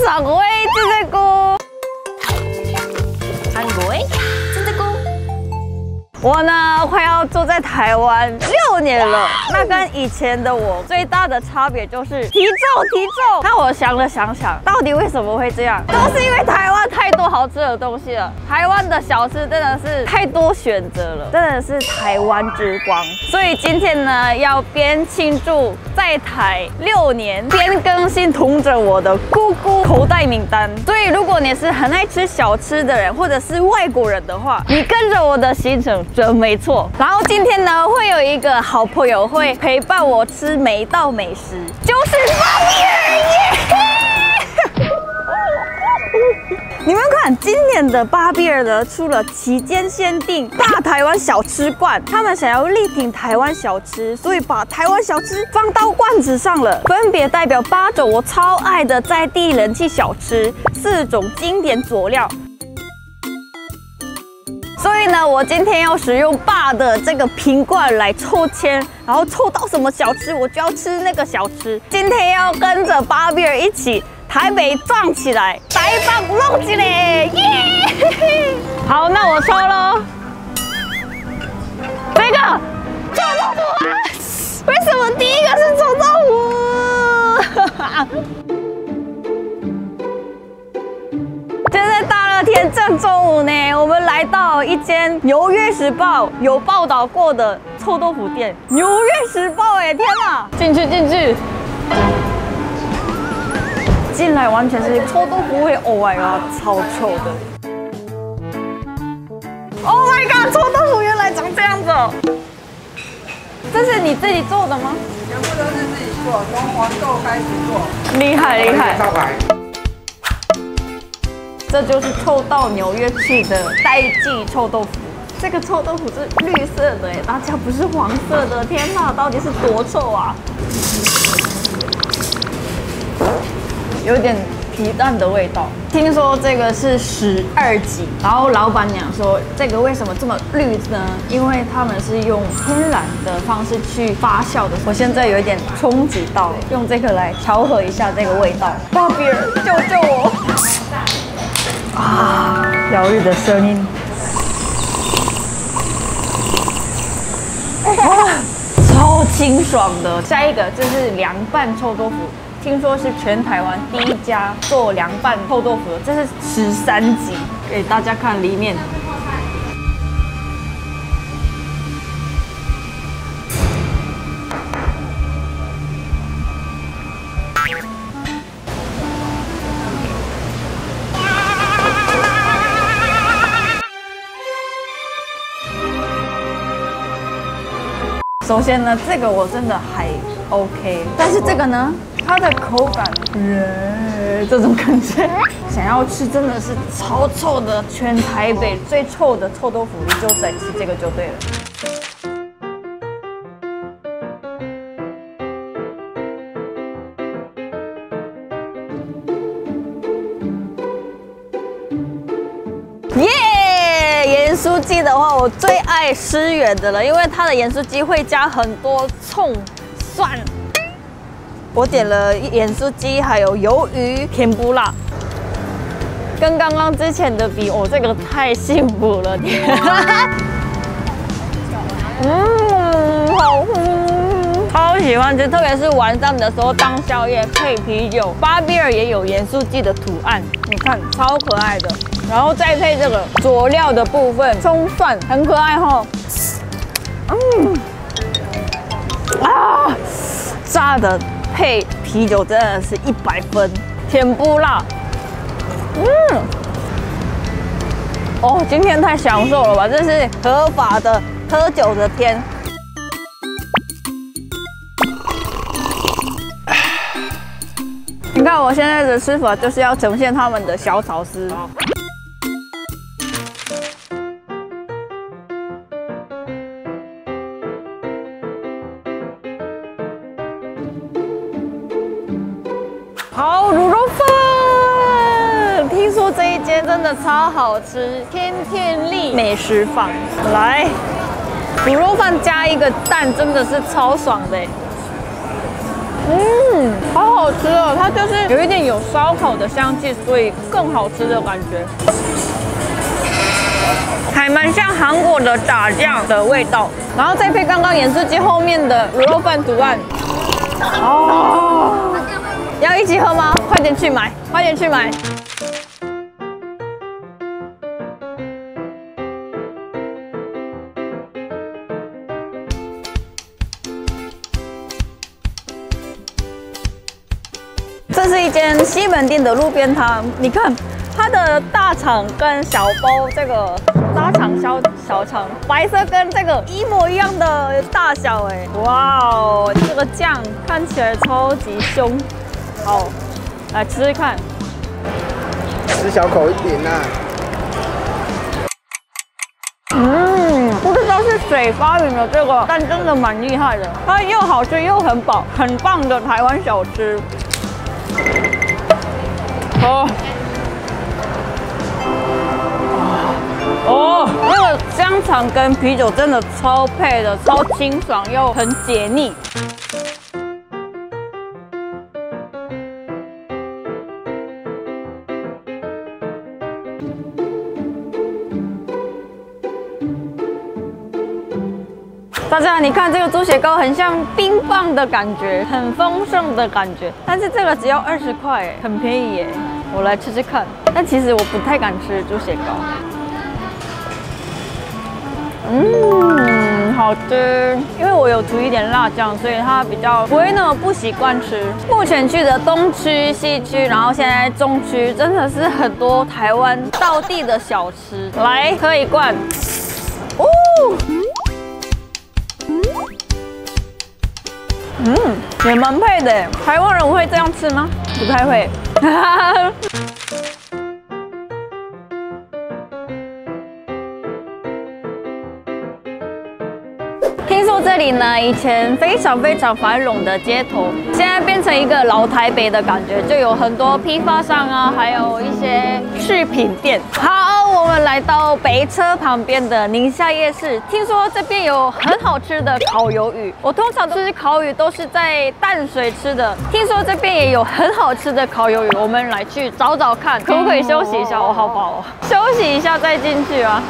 常会这个韩国我呢，快要住在台湾6年了。那跟以前的我最大的差别就是体重。那我想了想，到底为什么会这样？都是因为台湾太多好吃的东西了。台湾的小吃真的是太多选择了，真的是台湾之光。所以今天呢，要边庆祝在台6年，边更新同着我的姑姑口袋名单。所以如果你是很爱吃小吃的人，或者是外国人的话，你跟着我的行程。准没错，然后今天呢，会有一个好朋友会陪伴我吃每一道美食，就是巴比尔耶！你们看，今年的巴比尔呢出了期间限定大台湾小吃罐，他们想要力挺台湾小吃，所以把台湾小吃放到罐子上了，分别代表8种我超爱的在地人气小吃，4种经典佐料。所以呢，我今天要使用爸的这个瓶罐来抽签，然后抽到什么小吃，我就要吃那个小吃。今天要跟着巴比尔一起台北撞起来，台北弄起来，耶！好，那我抽咯。这个臭豆腐啊！为什么第一个是臭豆腐？现在大热天正中午呢，我们来到一间《纽约时报》有报道过的臭豆腐店。《纽约时报》哎，天哪！进去！进来完全是臭豆腐味 ，Oh my god， 超臭的 ！Oh my god， 臭豆腐原来长这样子哦！这是你自己做的吗？ 全部都是自己做，从黄豆开始做。 厉害！ 招牌。 这就是臭到纽约去的代记臭豆腐。这个臭豆腐是绿色的哎，大家不是黄色的。天哪，到底是多臭啊！有点皮蛋的味道。听说这个是12级，然后老板娘说这个为什么这么绿呢？因为他们是用天然的方式去发酵的。我现在有一点冲击到，用这个来调和一下这个味道。巴比尔，救我！啊，疗愈的声音，哇，超清爽的。下一个就是凉拌臭豆腐，听说是全台湾第一家做凉拌臭豆腐的，这是13级，给大家看里面。首先呢，这个我真的还 OK， 但是这个呢，它的口感，这种感觉，想要吃真的是超臭的，全台北最臭的臭豆腐，你就在吃这个就对了。耶！盐酥鸡的话，我最爱诗源的了，因为它的盐酥鸡会加很多葱、蒜。我点了盐酥鸡，还有鱿鱼甜不辣。跟刚刚之前的比，这个太幸福了，好超喜欢吃，特别是晚上的时候当宵夜配啤酒。巴比尔也有盐酥鸡的图案，你看超可爱的。然后再配这个佐料的部分，葱蒜很可爱吼。炸的配啤酒真的是100分，甜不辣。今天太享受了吧，这是合法的喝酒的天。你看我现在的吃法就是要呈现他们的小草丝。好，卤肉饭，听说这一间真的超好吃，天天利美食坊。来，卤肉饭加一个蛋，真的是超爽的。 好好吃哦！它就是有一点有烧烤的香气，所以更好吃的感觉。还蛮像韩国的炸酱的味道，然后再配刚刚盐酥鸡后面的卤肉饭图案。哦，要一起喝吗？快点去买，快点去买！这是一间西门町的路边摊，你看它的大肠跟小包，这个大肠小肠，白色跟这个一模一样的大小，哎，哇哦，这个酱看起来超级凶，好，来吃吃看， 吃小口一点啊。 不知道是谁发明了这个，但真的蛮厉害的，它又好吃又很饱，很棒的台湾小吃。那个香肠跟啤酒真的超配的，超清爽又很解腻。大家，你看这个猪血糕很像冰棒的感觉，很丰盛的感觉，但是这个只要20块，哎，很便宜耶。我来吃吃看，但其实我不太敢吃猪血糕。好吃，因为我有涂一点辣酱，所以它比较不会那么不习惯吃。目前去的东区、西区，然后现在中区，真的是很多台湾道地的小吃。来，喝一罐。哦。也蛮配的。台湾人会这样吃吗？不太会。听说这里呢，以前非常繁荣的街头，现在变成一个老台北的感觉，就有很多批发商啊，还有一些饰品店。好，我们来到北车旁边的宁夏夜市，听说这边有很好吃的烤鱿鱼。我通常吃烤鱼都是在淡水吃的，听说这边也有很好吃的烤鱿鱼，我们来去找找看，可不可以休息一下？我好饱哦，休息一下再进去啊。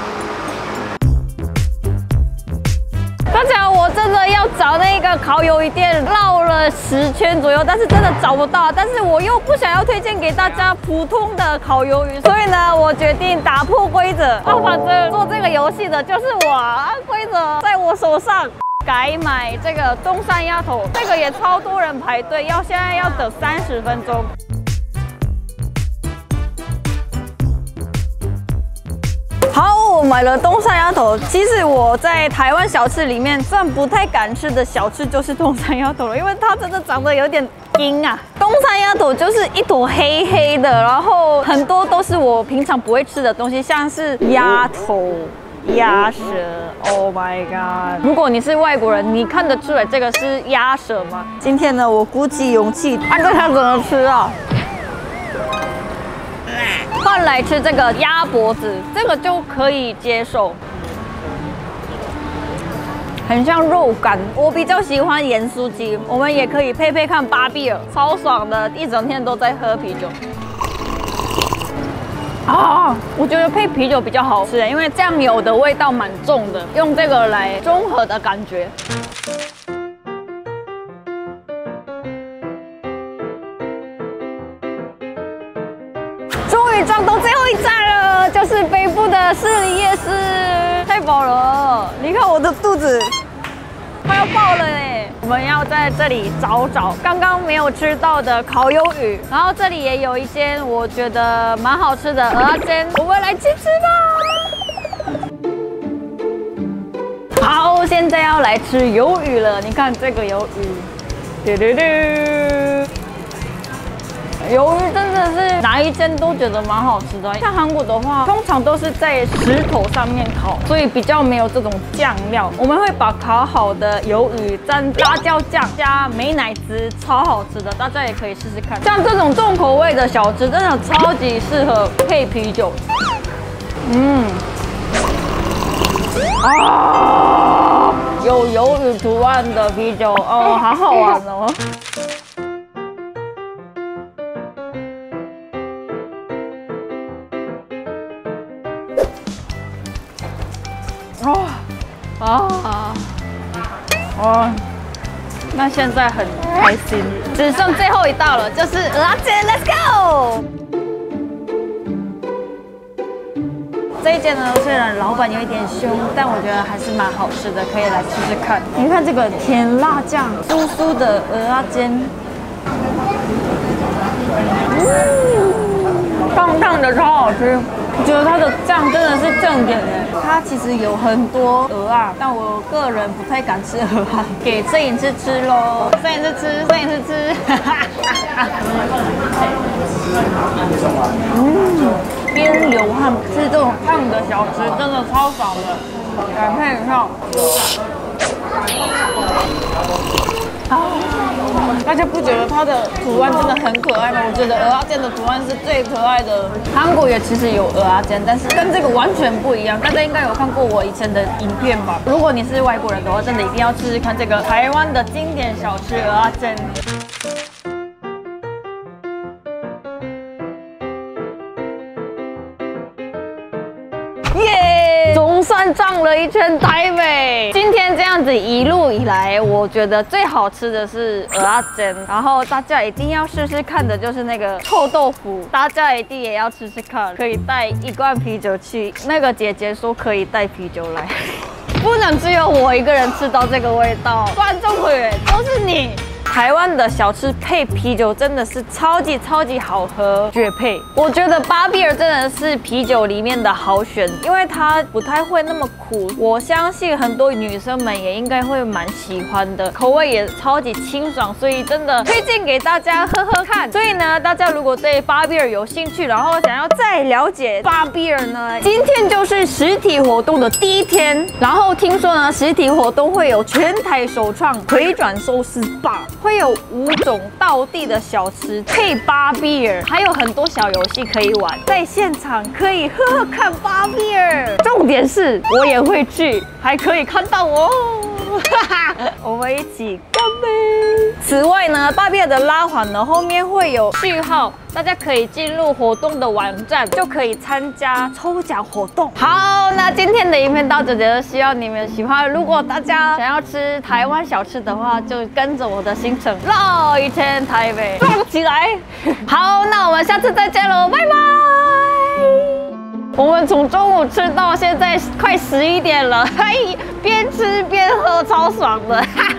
刚才我真的要找那个烤鱿鱼店，绕了10圈左右，但是真的找不到。但是我又不想要推荐给大家普通的烤鱿鱼，所以呢，我决定打破规则。反正做这个游戏的就是我，规则在我手上。改买这个东山鸭头，这个也超多人排队，现在要等30分钟。好，我买了东山鸭头。其实我在台湾小吃里面算不太敢吃的小吃就是东山鸭头了，因为它真的长得有点硬啊。东山鸭头就是一坨黑黑的，然后很多都是我平常不会吃的东西，像是鸭头、鸭舌。Oh my god！ 如果你是外国人，你看得出来这个是鸭舌吗？今天呢，我鼓起勇气按照它怎么吃啊。换来吃这个鸭脖子，这个就可以接受，很像肉干。我比较喜欢盐酥鸡，我们也可以配配看芭比尔，超爽的，一整天都在喝啤酒。我觉得配啤酒比较好吃，因为酱油的味道蛮重的，用这个来中和的感觉。终于撞到最后一站了，就是北部的士林夜市，太饱了！你看我的肚子快要爆了哎！我们要在这里找刚刚没有吃到的烤鱿鱼，然后这里也有一间我觉得蛮好吃的蚵仔煎，我们来去吃吧！好，现在要来吃鱿鱼了，你看这个鱿鱼，鱿鱼真的是哪一间都觉得蛮好吃的。像韩国的话，通常都是在石头上面烤，所以比较没有这种酱料。我们会把烤好的鱿鱼沾辣椒酱，加美乃滋，超好吃的，大家也可以试试看。像这种重口味的小吃，真的超级适合配啤酒。有鱿鱼图案的啤酒哦，好好玩哦。 那现在很开心，只剩最后一道了，就是蚵仔煎 ，Let's go！ 这一间呢，虽然老板有一点凶，但我觉得还是蛮好吃的，可以来试试看。你看这个甜辣酱，酥酥的蚵仔煎，烫烫的，超好吃。我觉得它的酱真的是正点哎，它其实有很多蚵仔，但我个人不太敢吃蚵仔，给摄影师吃喽，摄影师吃，摄影师吃，边流汗吃这种烫的小吃，真的超爽的，来配一下。大家不觉得它的图案真的很可爱吗？我觉得蚵仔煎的图案是最可爱的。韩国也其实有蚵仔煎，但是跟这个完全不一样。大家应该有看过我以前的影片吧？如果你是外国人的话，真的一定要试试看这个台湾的经典小吃蚵仔煎。耶！总算转了一圈台北。今天这样子一路以来，我觉得最好吃的是蚵仔煎，然后大家一定要试试看的就是那个臭豆腐，大家一定也要吃吃看。可以带一罐啤酒去，那个姐姐说可以带啤酒来，不能只有我一个人吃到这个味道，观众朋友都是你。台湾的小吃配啤酒真的是超级好喝，绝配！我觉得巴比尔真的是啤酒里面的好选，因为它不太会那么苦，我相信很多女生们也应该会蛮喜欢的，口味也超级清爽，所以真的推荐给大家喝喝看。所以呢，大家如果对巴比尔有兴趣，然后想要再了解巴比尔呢，今天就是实体活动的第一天，然后听说呢，实体活动会有全台首创回转寿司吧。会有5种道地的小吃配巴比尔，还有很多小游戏可以玩，在现场可以喝喝看巴比尔。重点是我也会去，还可以看到我。我们一起干杯！此外呢，巴比尔的拉环呢后面会有序号，大家可以进入活动的网站，就可以参加抽奖活动。好，那今天的影片到这里了，希望你们喜欢。如果大家想要吃台湾小吃的话，就跟着我的行程绕一圈台北，撞起来！好，那我们下次再见喽，拜拜！我们从中午吃到现在快11点了，边吃边喝，超爽的。